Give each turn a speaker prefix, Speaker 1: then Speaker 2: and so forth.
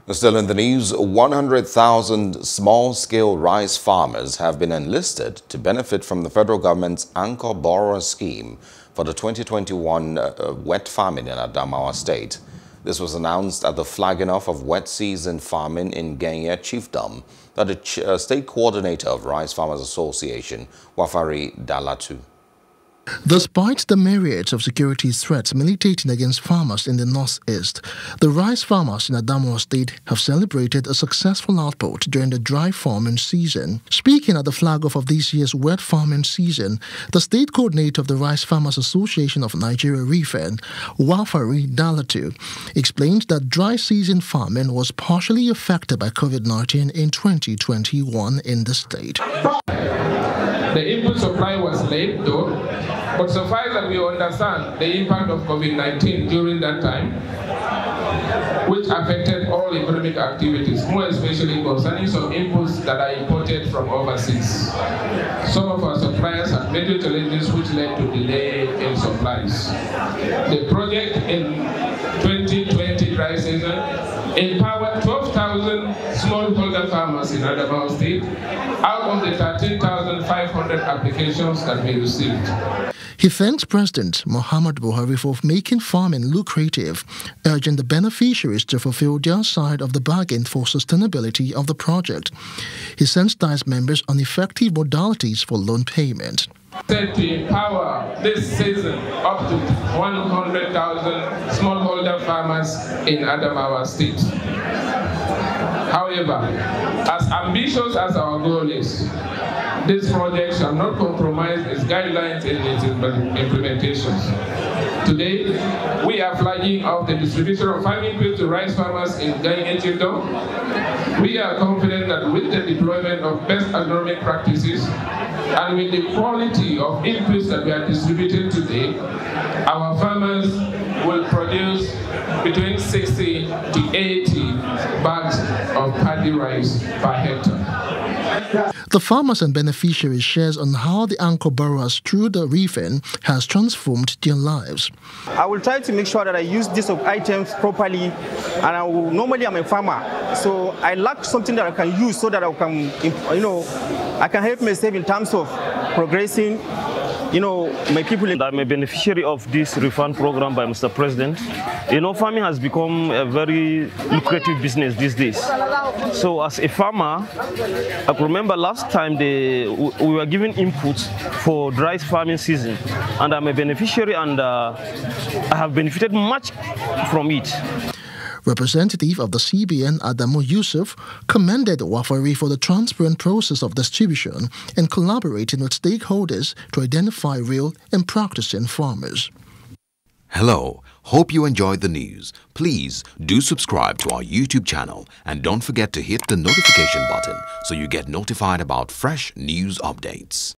Speaker 1: Still in the news, 100,000 small-scale rice farmers have been enlisted to benefit from the federal government's Anchor Borrower Scheme for the 2021 wet farming in Adamawa State. This was announced at the flagging off of wet season farming in Genya Chiefdom by the state coordinator of Rice Farmers Association, Wafari Dalatu.
Speaker 2: Despite the myriads of security threats militating against farmers in the northeast, the rice farmers in Adamawa State have celebrated a successful output during the dry farming season. Speaking at the flag-off of this year's wet farming season, the state coordinator of the Rice Farmers Association of Nigeria, RIFAN, Wafari Dalatu, explained that dry season farming was partially affected by COVID-19 in 2021 in the state.
Speaker 3: The input supply was late though, but suffice that we understand the impact of COVID-19 during that time, which affected all economic activities, more especially concerning some inputs that are imported from overseas. Some of our suppliers had major challenges which led to delay in supplies. The project in 2020 dry season empowered 12,000 smallholder farmers in Adamawa State out of the 13,500 applications that we received.
Speaker 2: He thanks President Muhammad Buhari for making farming lucrative, urging the beneficiaries to fulfill their side of the bargain for sustainability of the project. He sensitized members on effective modalities for loan payment.
Speaker 3: Said to empower this season up to 100,000 smallholder farmers in Adamawa State. However, as ambitious as our goal is, this project shall not compromise its guidelines in its implementations. Today, we are flagging off the distribution of farming inputs to rice farmers in Genya Chiefdom. We are confident that with the deployment of best agronomic practices and with the quality of inputs that we are distributing today, our farmers will produce between 60 to 80 bags of paddy rice per hectare.
Speaker 2: The farmers and beneficiaries shares on how the Anchor borrowers through the RIFAN has transformed their lives.
Speaker 4: I will try to make sure that I use these items properly, and normally I'm a farmer, so I lack something that I can use so that I can, I can help myself in terms of progressing. My people.
Speaker 5: I'm a beneficiary of this refund program by Mr. President. Farming has become a very lucrative business these days. So as a farmer, I can remember last time we were given inputs for dry farming season, and I'm a beneficiary, and I have benefited much from it.
Speaker 2: Representative of the CBN, Adamu Yusuf, commended Wafari for the transparent process of distribution and collaborating with stakeholders to identify real and practicing farmers.
Speaker 6: Hello, hope you enjoyed the news. Please do subscribe to our YouTube channel and don't forget to hit the notification button so you get notified about fresh news updates.